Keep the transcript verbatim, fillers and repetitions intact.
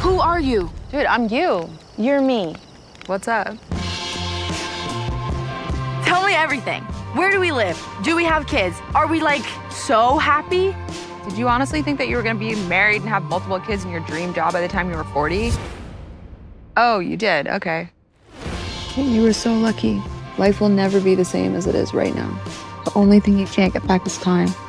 Who are you? Dude, I'm you. You're me. What's up? Tell me everything. Where do we live? Do we have kids? Are we, like, so happy? Did you honestly think that you were gonna be married and have multiple kids in your dream job by the time you were forty? Oh, you did, okay. You were so lucky. Life will never be the same as it is right now. The only thing you can't get back is time.